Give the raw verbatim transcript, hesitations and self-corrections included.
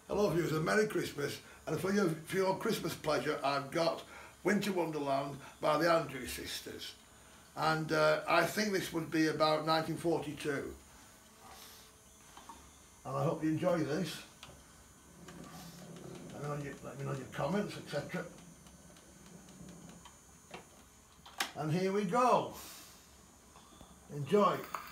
Hello viewers, a Merry Christmas, and for your, for your Christmas pleasure I've got Winter Wonderland by the Andrews Sisters, and uh, I think this would be about nineteen forty-two, and I hope you enjoy this. Let me know your, let me know your comments, et cetera. And here we go. Enjoy.